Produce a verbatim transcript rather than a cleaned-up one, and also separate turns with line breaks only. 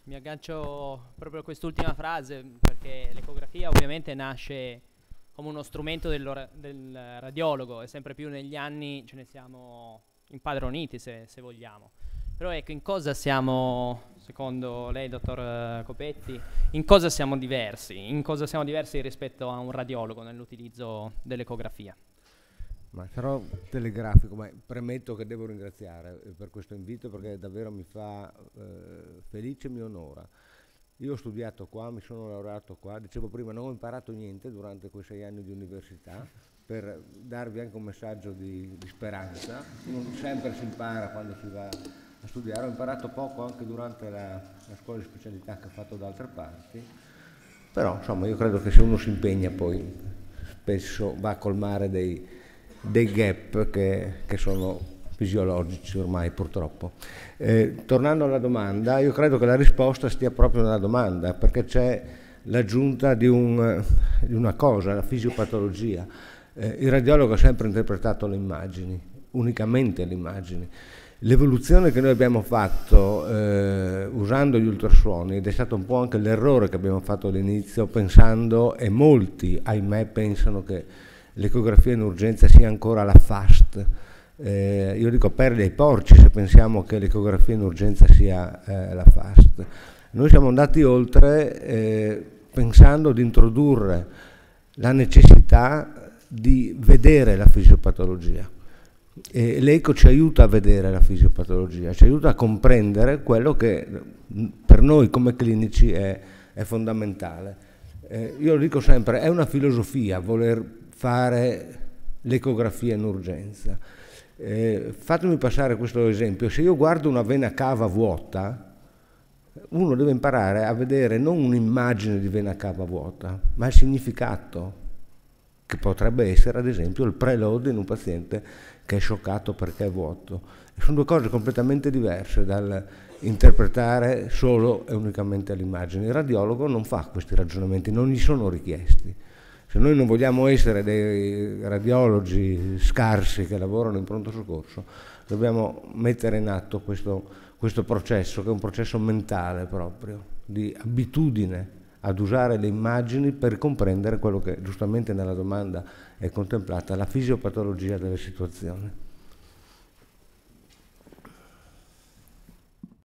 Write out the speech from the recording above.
mi aggancio proprio a quest'ultima frase perché l'ecografia ovviamente nasce come uno strumento del, del radiologo e sempre più negli anni ce ne siamo impadroniti se, se vogliamo. Però ecco, in cosa siamo, secondo lei, dottor Copetti, in cosa siamo diversi? In cosa siamo diversi rispetto a un radiologo nell'utilizzo dell'ecografia?
Ma sarò telegrafico, ma premetto che devo ringraziare per questo invito perché davvero mi fa eh, felice e mi onora. Io ho studiato qua, mi sono laureato qua, dicevo prima non ho imparato niente durante quei sei anni di università, per darvi anche un messaggio di, di speranza. Non sempre si impara quando si va a studiare, ho imparato poco anche durante la, la scuola di specialità che ho fatto da altre parti, però insomma io credo che se uno si impegna poi spesso va a colmare dei, dei gap che, che sono fisiologici ormai purtroppo. Eh, tornando alla domanda, io credo che la risposta stia proprio nella domanda, perché c'è l'aggiunta di, un, di una cosa, la fisiopatologia. Eh, il radiologo ha sempre interpretato le immagini, unicamente le immagini. L'evoluzione che noi abbiamo fatto eh, usando gli ultrasuoni, ed è stato un po' anche l'errore che abbiamo fatto all'inizio, pensando, e molti ahimè pensano che l'ecografia in urgenza sia ancora la FAST. Eh, io dico perde ai porci se pensiamo che l'ecografia in urgenza sia eh, la FAST. Noi siamo andati oltre eh, pensando di introdurre la necessità di vedere la fisiopatologia. E l'eco ci aiuta a vedere la fisiopatologia, ci aiuta a comprendere quello che per noi come clinici è, è fondamentale. Eh, io lo dico sempre, è una filosofia voler fare l'ecografia in urgenza. Eh, fatemi passare questo esempio: se io guardo una vena cava vuota, uno deve imparare a vedere non un'immagine di vena cava vuota, ma il significato, che potrebbe essere ad esempio il preload in un paziente che è scioccato perché è vuoto. E sono due cose completamente diverse dal interpretare solo e unicamente l'immagine. Il radiologo non fa questi ragionamenti, non gli sono richiesti. Se noi non vogliamo essere dei radiologi scarsi che lavorano in pronto soccorso, dobbiamo mettere in atto questo, questo processo, che è un processo mentale proprio, di abitudine ad usare le immagini per comprendere quello che giustamente nella domanda è contemplata, la fisiopatologia delle situazioni.